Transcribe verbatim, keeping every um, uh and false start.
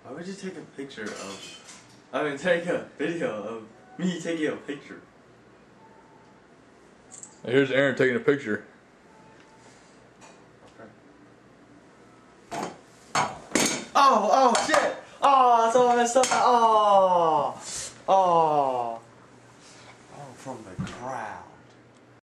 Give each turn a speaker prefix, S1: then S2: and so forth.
S1: Why would you take a picture of... I mean, take a video of me taking a picture?
S2: Here's Aaron taking a picture.
S1: Okay. Oh, oh, shit! Oh, it's all messed up. Oh! Oh! Oh, from the